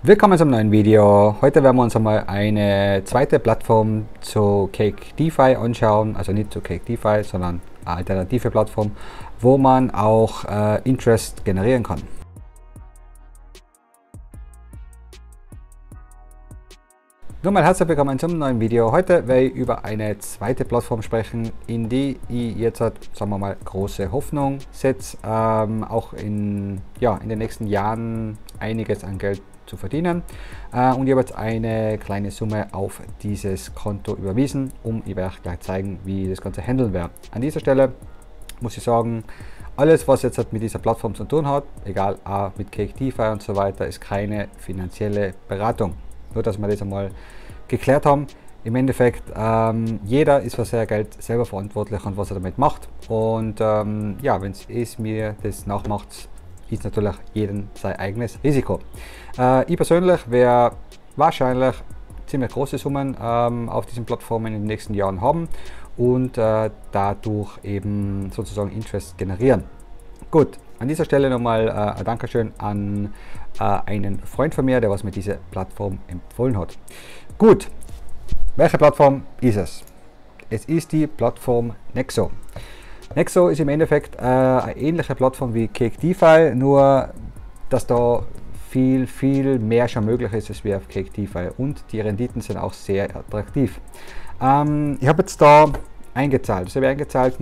Willkommen zum neuen Video. Heute werden wir uns einmal eine zweite Plattform zu Cake DeFi anschauen, also nicht zu Cake DeFi, sondern eine alternative Plattform, wo man auch Interest generieren kann. Nun mal herzlich willkommen zum neuen Video. Heute werde ich über eine zweite Plattform sprechen, in die ich jetzt, sagen wir mal, große Hoffnung setze, auch in den nächsten Jahren einiges an Geld zu verdienen. Und ich habe jetzt eine kleine Summe auf dieses Konto überwiesen, ich werde gleich zeigen, wie ich das Ganze handeln werde. An dieser Stelle muss ich sagen, alles, was jetzt mit dieser Plattform zu tun hat, egal auch mit Cake DeFi und so weiter, ist keine finanzielle Beratung. Nur, dass wir das einmal geklärt haben. Im Endeffekt, jeder ist für sein Geld selber verantwortlich und was er damit macht. Und ja, wenn es mir das nachmacht, ist natürlich jedem sein eigenes Risiko. Ich persönlich werde wahrscheinlich ziemlich große Summen auf diesen Plattformen in den nächsten Jahren haben und dadurch eben sozusagen Interest generieren. Gut, an dieser Stelle nochmal ein Dankeschön an einen Freund von mir, der was mir diese Plattform empfohlen hat. Gut, welche Plattform ist es? Es ist die Plattform Nexo. Nexo ist im Endeffekt eine ähnliche Plattform wie Cake DeFi, nur dass da viel mehr schon möglich ist als wie auf Cake DeFi und die Renditen sind auch sehr attraktiv. Ich habe jetzt da eingezahlt, ich habe eingezahlt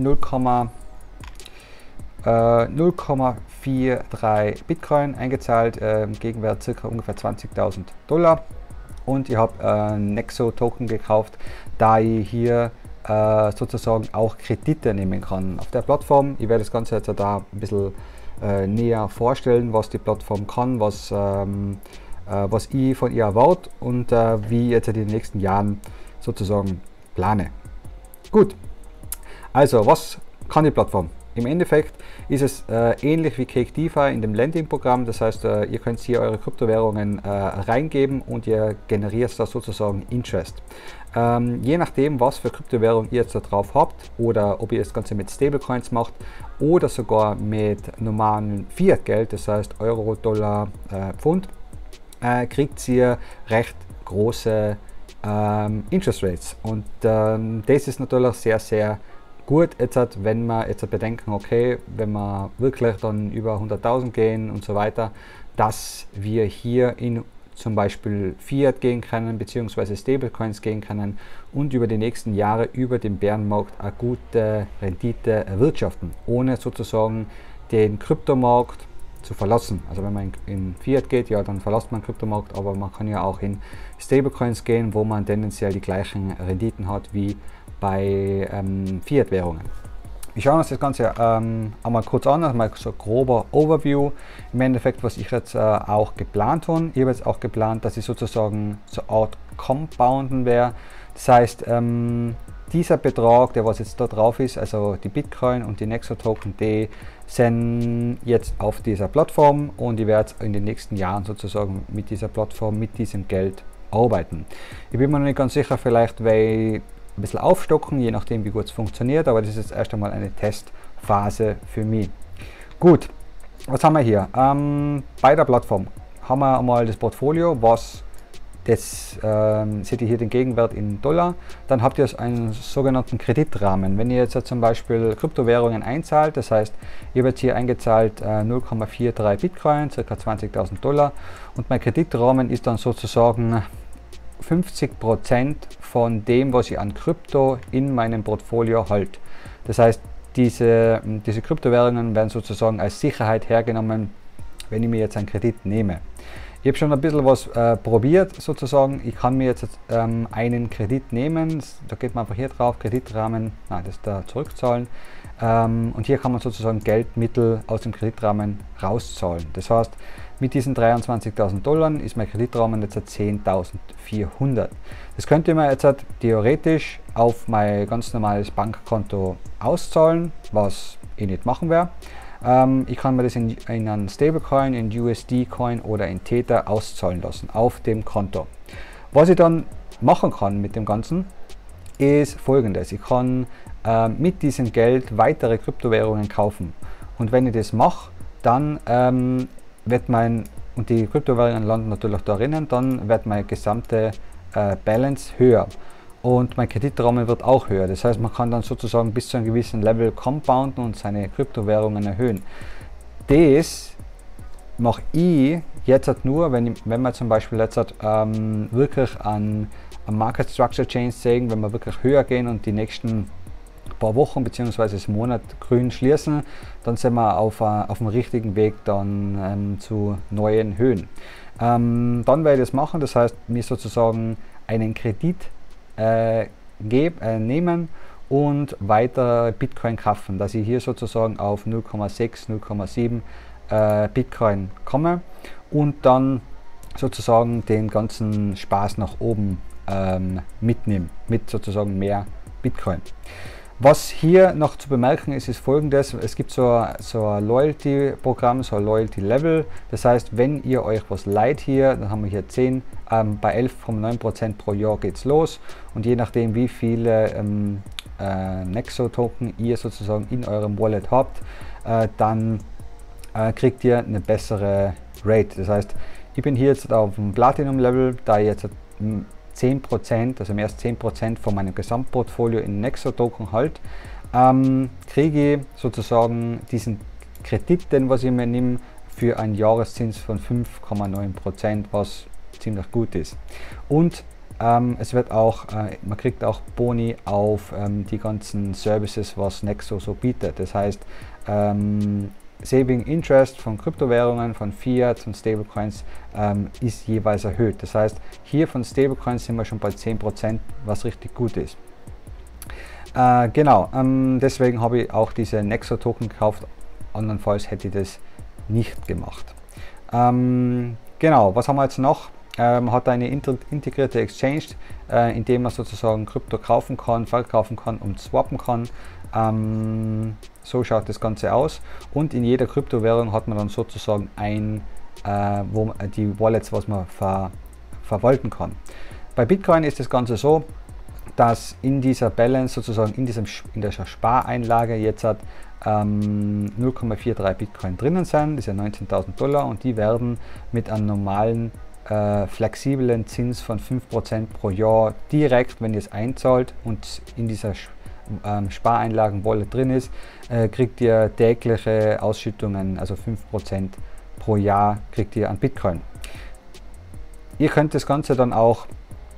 0,43 Bitcoin eingezahlt, Gegenwert circa ungefähr 20.000 $. Und ich habe Nexo Token gekauft, da ich hier sozusagen auch Kredite nehmen kann auf der Plattform. Ich werde das Ganze jetzt da ein bisschen näher vorstellen, was die Plattform kann, was ich von ihr erwarte und wie ich jetzt in den nächsten Jahren sozusagen plane. Gut, also was kann die Plattform? Im Endeffekt ist es ähnlich wie Cake DeFi in dem Lending-Programm, das heißt, ihr könnt hier eure Kryptowährungen reingeben und ihr generiert da sozusagen Interest. Je nachdem, was für Kryptowährung ihr jetzt da drauf habt oder ob ihr das Ganze mit Stablecoins macht oder sogar mit normalen Fiat-Geld, das heißt Euro, Dollar, Pfund, kriegt ihr recht große Interest Rates und das ist natürlich sehr gut, jetzt, wenn wir jetzt bedenken, okay, wenn wir wirklich dann über 100.000 gehen und so weiter, dass wir hier in zum Beispiel Fiat gehen können, beziehungsweise Stablecoins gehen können und über die nächsten Jahre über den Bärenmarkt eine gute Rendite erwirtschaften, ohne sozusagen den Kryptomarkt zu verlassen. Also wenn man in Fiat geht, ja, dann verlässt man den Kryptomarkt, aber man kann ja auch in Stablecoins gehen, wo man tendenziell die gleichen Renditen hat wie bei Fiat-Währungen. Wir schauen uns das Ganze einmal kurz an, also mal so ein grober Overview. Im Endeffekt, was ich jetzt auch geplant habe. Ich habe jetzt auch geplant, dass ich sozusagen so eine Art Compounden wäre. Das heißt, dieser Betrag, der was jetzt da drauf ist, also die Bitcoin und die Nexo Token, die sind jetzt auf dieser Plattform und ich werde in den nächsten Jahren sozusagen mit dieser Plattform, mit diesem Geld arbeiten. Ich bin mir noch nicht ganz sicher, vielleicht weil ein bisschen aufstocken, je nachdem wie gut es funktioniert, aber das ist jetzt erst einmal eine Testphase für mich. Gut, was haben wir hier? Bei der Plattform haben wir einmal das Portfolio, seht ihr hier den Gegenwert in Dollar, dann habt ihr einen sogenannten Kreditrahmen. Wenn ihr jetzt zum Beispiel Kryptowährungen einzahlt, das heißt, ihr wird hier eingezahlt 0,43 Bitcoin, ca. 20.000 $, und mein Kreditrahmen ist dann sozusagen 50% von dem, was ich an Krypto in meinem Portfolio halte. Das heißt, diese Kryptowährungen werden sozusagen als Sicherheit hergenommen, wenn ich mir jetzt einen Kredit nehme. Ich habe schon ein bisschen was probiert sozusagen. Ich kann mir jetzt einen Kredit nehmen, da geht man einfach hier drauf, Kreditrahmen, das ist da zurückzahlen. Und hier kann man sozusagen Geldmittel aus dem Kreditrahmen rauszahlen. Das heißt, mit diesen 23.000 $ ist mein Kreditrahmen jetzt 10.400. Das könnte man jetzt theoretisch auf mein ganz normales Bankkonto auszahlen, was ich nicht machen werde. Ich kann mir das in einen Stablecoin, in USD-Coin oder in Tether auszahlen lassen auf dem Konto. Was ich dann machen kann mit dem Ganzen, ist folgendes: Ich kann mit diesem Geld weitere Kryptowährungen kaufen. Und wenn ich das mache, dann wird mein und die Kryptowährungen landen natürlich darin, dann wird meine gesamte Balance höher. Und mein Kreditrahmen wird auch höher. Das heißt, man kann dann sozusagen bis zu einem gewissen Level compounden und seine Kryptowährungen erhöhen. Das mache ich jetzt halt nur, wenn wir zum Beispiel jetzt wirklich an Market Structure Change sehen, wenn wir wirklich höher gehen und die nächsten paar Wochen bzw. Monat grün schließen, dann sind wir auf dem richtigen Weg dann zu neuen Höhen. Dann werde ich das machen, das heißt, mir sozusagen einen Kredit nehmen und weiter Bitcoin kaufen, dass ich hier sozusagen auf 0,6, 0,7 Bitcoin komme und dann sozusagen den ganzen Spaß nach oben mitnehme, mit sozusagen mehr Bitcoin. Was hier noch zu bemerken ist, ist folgendes: Es gibt so ein Loyalty-Programm, so ein Loyalty-Level. Das heißt, wenn ihr euch was leiht hier, dann haben wir hier 10, bei 11,9% pro Jahr geht es los. Und je nachdem, wie viele Nexo-Token ihr sozusagen in eurem Wallet habt, dann kriegt ihr eine bessere Rate. Das heißt, ich bin hier jetzt auf dem Platinum-Level, da ich jetzt 10%, also mehr als 10% von meinem Gesamtportfolio in Nexo-Token halt, kriege ich sozusagen diesen Kredit, den was ich mir nehme, für einen Jahreszins von 5,9%, was ziemlich gut ist. Und es wird auch, man kriegt auch Boni auf die ganzen Services, was Nexo so bietet. Das heißt, Saving Interest von Kryptowährungen, von Fiat und Stablecoins ist jeweils erhöht. Das heißt, hier von Stablecoins sind wir schon bei 10%, was richtig gut ist. Genau, deswegen habe ich auch diese Nexo-Token gekauft, andernfalls hätte ich das nicht gemacht. Genau, was haben wir jetzt noch? Man hat eine integrierte Exchange, in dem man sozusagen Krypto kaufen kann, verkaufen kann und swappen kann. So schaut das Ganze aus, und in jeder Kryptowährung hat man dann sozusagen die Wallets, was man verwalten kann. Bei Bitcoin ist das Ganze so, dass in dieser Balance sozusagen in dieser Spareinlage jetzt 0,43 Bitcoin drinnen sind, das sind 19.000 $, und die werden mit einem normalen flexiblen Zins von 5% pro Jahr direkt, wenn ihr es einzahlt und in dieser Spareinlagen-Wallet drin ist, kriegt ihr tägliche Ausschüttungen, also 5% pro Jahr kriegt ihr an Bitcoin. Ihr könnt das Ganze dann auch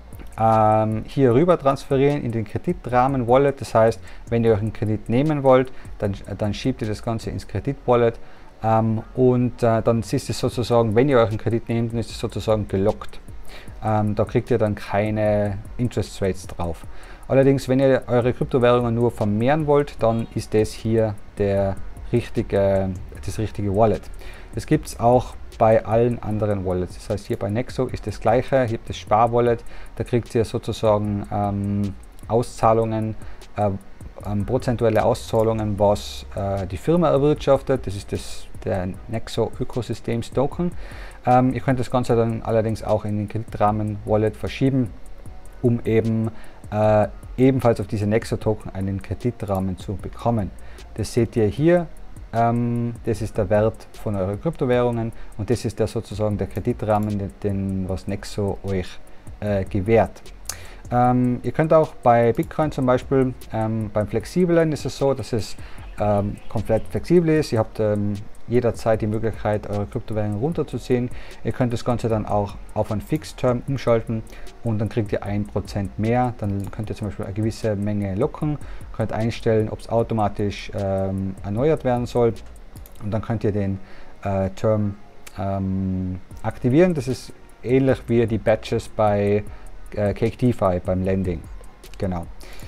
hier rüber transferieren in den Kreditrahmen-Wallet. Das heißt, wenn ihr euch einen Kredit nehmen wollt, dann schiebt ihr das Ganze ins Kredit-Wallet und dann ist es sozusagen, wenn ihr euch einen Kredit nehmt, dann ist es sozusagen gelockt. Da kriegt ihr dann keine Interest Rates drauf. Allerdings, wenn ihr eure Kryptowährungen nur vermehren wollt, dann ist das hier das richtige Wallet. Das gibt es auch bei allen anderen Wallets. Das heißt, hier bei Nexo ist das gleiche. Hier habt das Spar-Wallet, da kriegt ihr sozusagen Auszahlungen, prozentuelle Auszahlungen, was die Firma erwirtschaftet. Das ist der Nexo Ökosystems Token. Ihr könnt das Ganze dann allerdings auch in den Kreditrahmen-Wallet verschieben, um eben ebenfalls auf diese Nexo-Token einen Kreditrahmen zu bekommen. Das seht ihr hier, das ist der Wert von euren Kryptowährungen, und das ist sozusagen der Kreditrahmen, was Nexo euch gewährt. Ihr könnt auch bei Bitcoin zum Beispiel, beim Flexiblen ist es so, dass es komplett flexibel ist. Ihr habt jederzeit die Möglichkeit, eure Kryptowährungen runterzuziehen. Ihr könnt das Ganze dann auch auf ein Fixed-Term umschalten und dann kriegt ihr 1% mehr. Dann könnt ihr zum Beispiel eine gewisse Menge locken, könnt einstellen, ob es automatisch erneuert werden soll, und dann könnt ihr den Term aktivieren. Das ist ähnlich wie die Batches bei Cake DeFi beim Lending. Genau.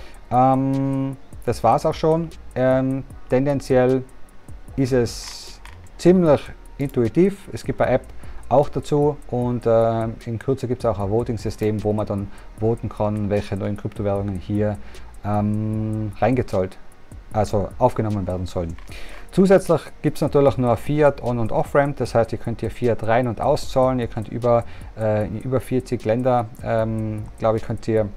Das war es auch schon. Tendenziell ist es ziemlich intuitiv. Es gibt bei App auch dazu, und in Kürze gibt es auch ein Voting-System, wo man dann voten kann, welche neuen Kryptowährungen hier reingezahlt, also aufgenommen werden sollen. Zusätzlich gibt es natürlich nur Fiat On- und Off-Ramp, das heißt, ihr könnt hier Fiat rein- und auszahlen. Ihr könnt in über 40 Länder, glaube ich, könnt ihr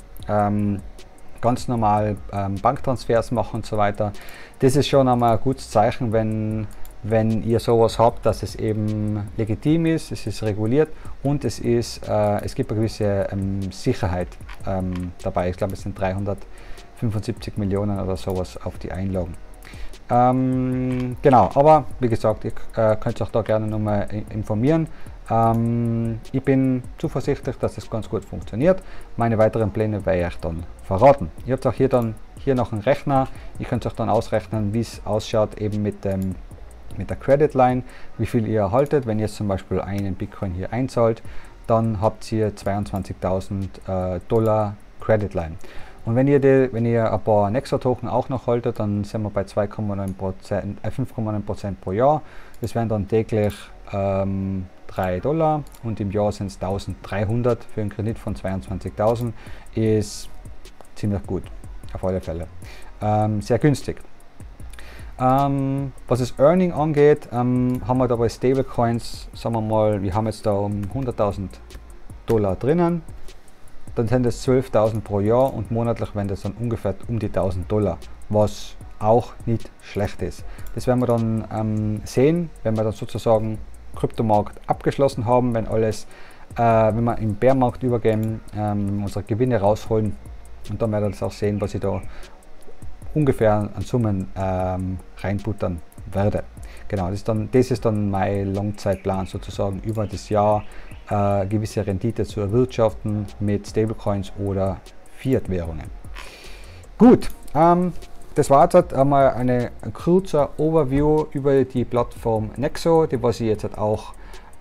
ganz normal Banktransfers machen und so weiter. Das ist schon einmal ein gutes Zeichen, wenn wenn ihr sowas habt, dass es eben legitim ist, es ist reguliert und es gibt eine gewisse Sicherheit dabei. Ich glaube, es sind 375 Millionen oder sowas auf die Einlagen. Genau, aber wie gesagt, ihr könnt euch da gerne nochmal informieren. Ich bin zuversichtlich, dass das ganz gut funktioniert. Meine weiteren Pläne werde ich euch dann verraten. Ihr habt auch hier noch einen Rechner. Ihr könnt euch dann ausrechnen, wie es ausschaut eben mit der Credit Line, wie viel ihr erhaltet. Wenn ihr jetzt zum Beispiel einen Bitcoin hier einzahlt, dann habt ihr 22.000 Dollar Credit Line. Und wenn ihr ein paar Nexo-Token auch noch haltet, dann sind wir bei 5,9% pro Jahr. Das wären dann täglich $3 und im Jahr sind es 1.300 für einen Kredit von 22.000. Ist ziemlich gut, auf alle Fälle. Sehr günstig. Was das Earning angeht, haben wir da bei Stablecoins, sagen wir mal, wir haben jetzt da um 100.000 Dollar drinnen. Dann sind es 12.000 pro Jahr und monatlich werden das dann ungefähr um die 1.000 Dollar, was auch nicht schlecht ist. Das werden wir dann sehen, wenn wir dann sozusagen Kryptomarkt abgeschlossen haben, wenn wir im Bärmarkt übergehen, unsere Gewinne rausholen und dann werden wir das auch sehen, was ich da ungefähr an Summen reinbuttern werde. Genau, das ist dann mein Langzeitplan sozusagen über das Jahr, gewisse Rendite zu erwirtschaften mit Stablecoins oder Fiat-Währungen. Gut, das war jetzt einmal ein kurzer Overview über die Plattform Nexo, die was ich jetzt auch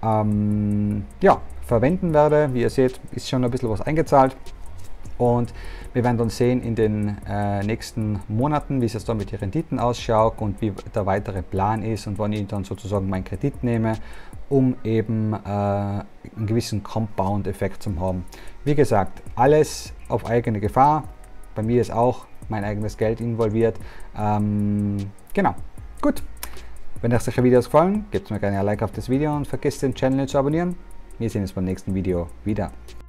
verwenden werde. Wie ihr seht, ist schon ein bisschen was eingezahlt. Und wir werden dann sehen in den nächsten Monaten, wie es jetzt dann mit den Renditen ausschaut und wie der weitere Plan ist und wann ich dann sozusagen meinen Kredit nehme, um eben einen gewissen Compound-Effekt zu haben. Wie gesagt, alles auf eigene Gefahr. Bei mir ist auch mein eigenes Geld involviert. Genau, gut. Wenn euch solche Videos gefallen, gebt mir gerne ein Like auf das Video und vergesst den Channel zu abonnieren. Wir sehen uns beim nächsten Video wieder.